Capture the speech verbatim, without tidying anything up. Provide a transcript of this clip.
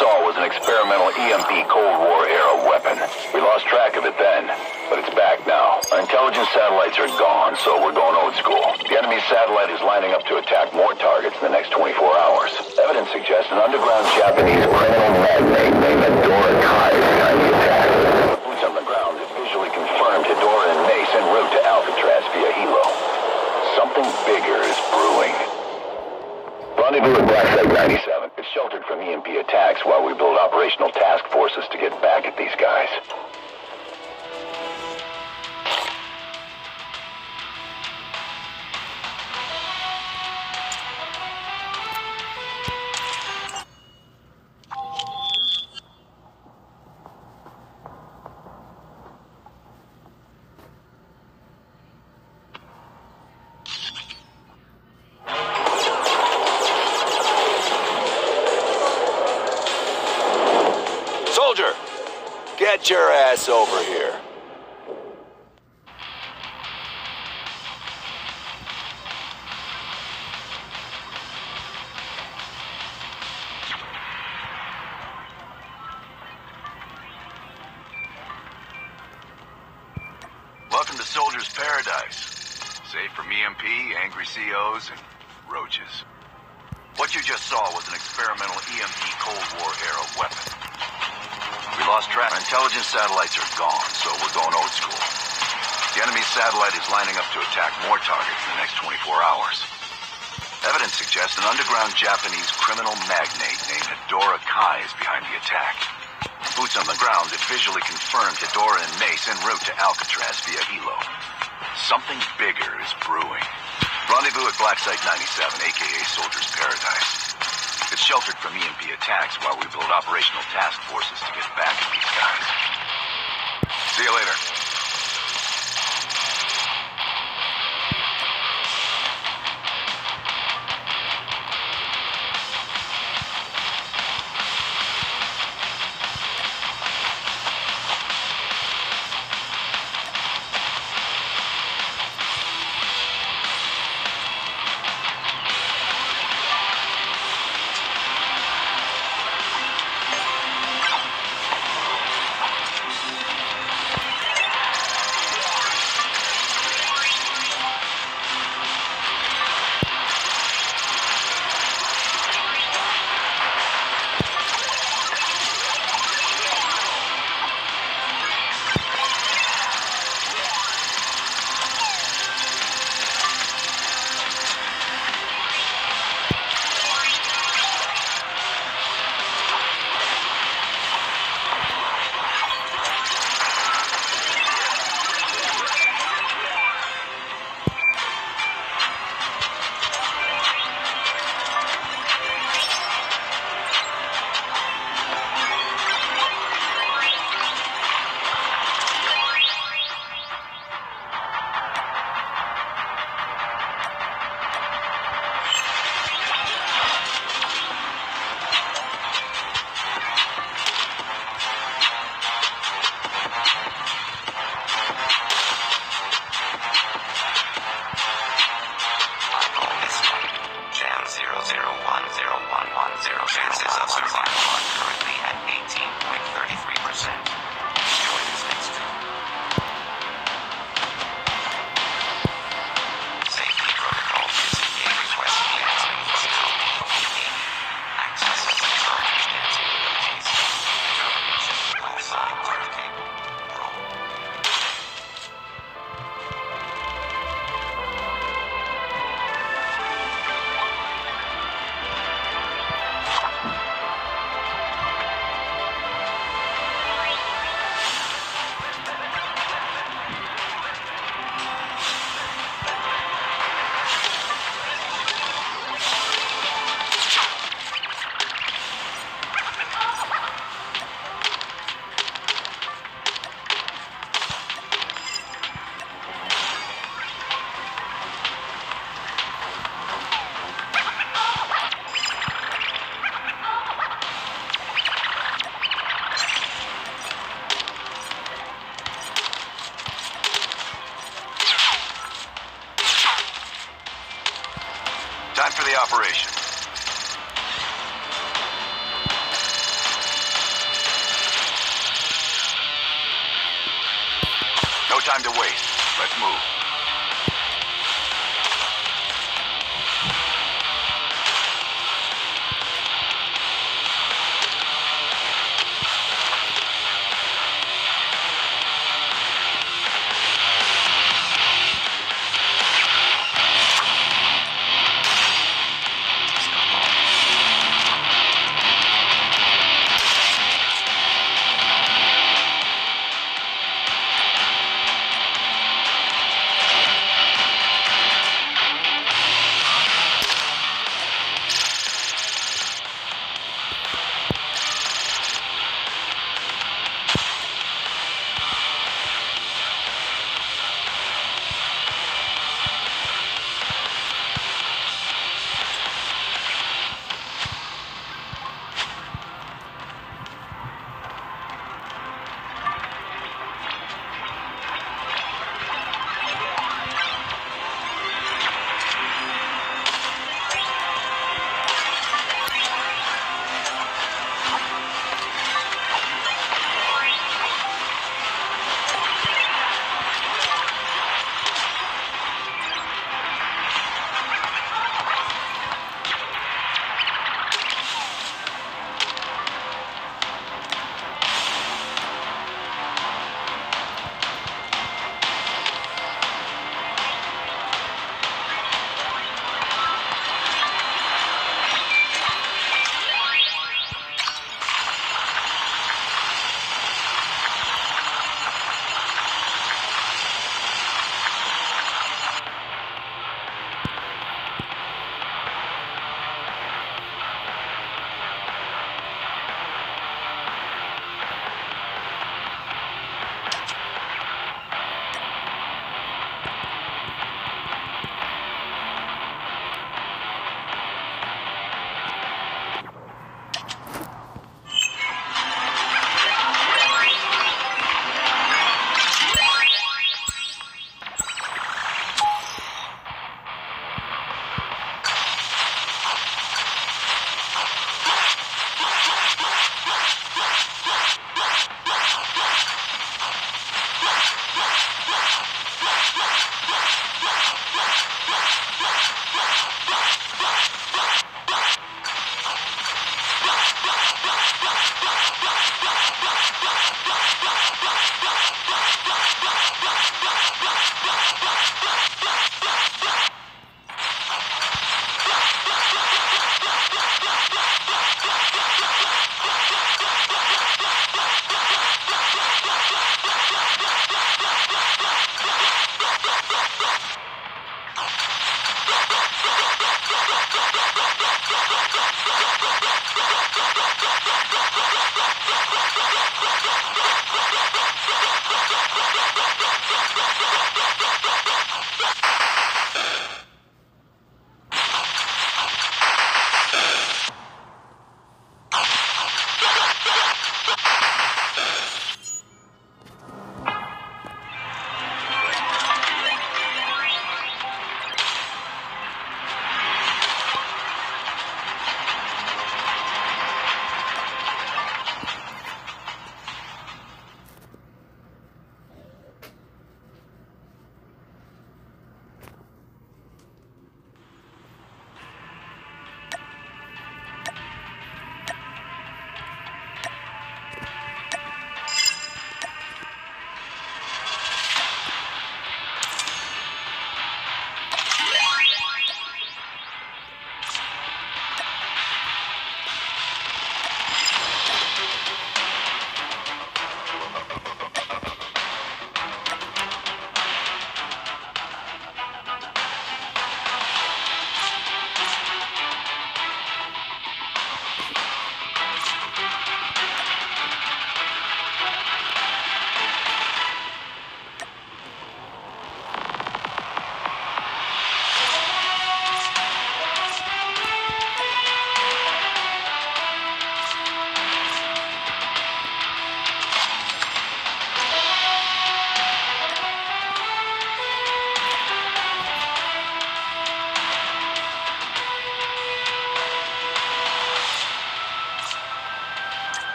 saw was an experimental E M P Cold War era weapon. We lost track of it then, but it's back now. Our intelligence satellites are gone, so we're going old school. The enemy satellite is lining up to attack more targets in the next twenty-four hours. Evidence suggests an underground Japanese criminal magnate named Hedora Kai is behind the attack. Boots on the ground have visually confirmed Hedora and Mace en route to Alcatraz via Hilo. Something bigger is brewing. Rendezvous at Black Site ninety-seven. It's sheltered from E M P attacks while we build operational task forces to get back at these guys. Get your ass over here. Welcome to Soldier's Paradise. Safe from E M P, angry C Os, and roaches. What you just saw was an experimental E M P Cold War era weapon. We lost track. Our intelligence satellites are gone, so we're going old school. The enemy's satellite is lining up to attack more targets in the next twenty-four hours. Evidence suggests an underground Japanese criminal magnate named Hedora Kai is behind the attack. Boots on the ground have visually confirmed Hedora and Mace en route to Alcatraz via Hilo. Something bigger is brewing. Rendezvous at Black Site ninety-seven, aka Soldier's Paradise. It's sheltered from E M P attacks while we build operational task forces to get back at these guys. See you later. Time for the operation. time to waste. Let's move.